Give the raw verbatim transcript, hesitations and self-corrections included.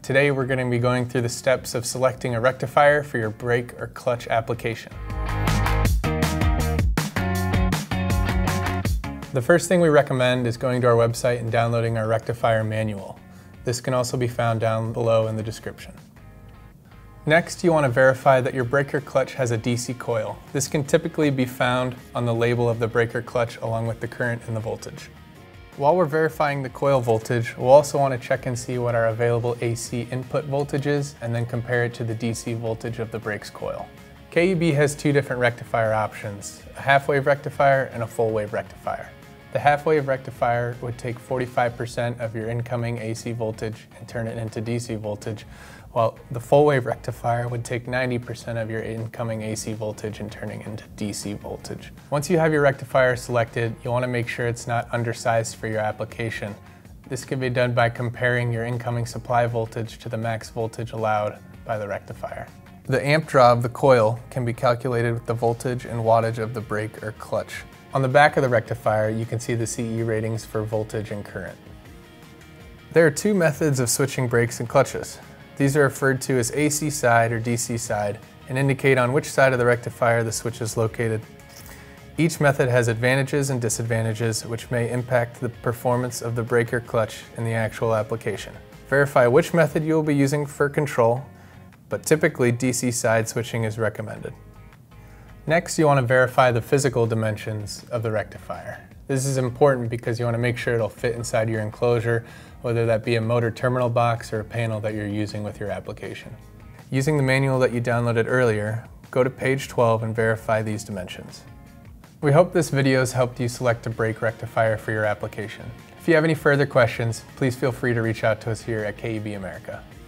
Today we're going to be going through the steps of selecting a rectifier for your brake or clutch application. The first thing we recommend is going to our website and downloading our rectifier manual. This can also be found down below in the description. Next, you want to verify that your brake or clutch has a D C coil. This can typically be found on the label of the brake or clutch along with the current and the voltage. While we're verifying the coil voltage, we'll also want to check and see what our available A C input voltage is and then compare it to the D C voltage of the brake's coil. K E B has two different rectifier options, a half-wave rectifier and a full-wave rectifier. The half-wave rectifier would take forty-five percent of your incoming A C voltage and turn it into D C voltage, while the full-wave rectifier would take ninety percent of your incoming A C voltage and turning into D C voltage. Once you have your rectifier selected, you want to make sure it's not undersized for your application. This can be done by comparing your incoming supply voltage to the max voltage allowed by the rectifier. The amp draw of the coil can be calculated with the voltage and wattage of the brake or clutch. On the back of the rectifier, you can see the C E ratings for voltage and current. There are two methods of switching brakes and clutches. These are referred to as A C side or D C side and indicate on which side of the rectifier the switch is located. Each method has advantages and disadvantages which may impact the performance of the brake or clutch in the actual application. Verify which method you will be using for control, but typically D C side switching is recommended. Next, you want to verify the physical dimensions of the rectifier. This is important because you want to make sure it'll fit inside your enclosure, whether that be a motor terminal box or a panel that you're using with your application. Using the manual that you downloaded earlier, go to page twelve and verify these dimensions. We hope this video has helped you select a brake rectifier for your application. If you have any further questions, please feel free to reach out to us here at K E B America.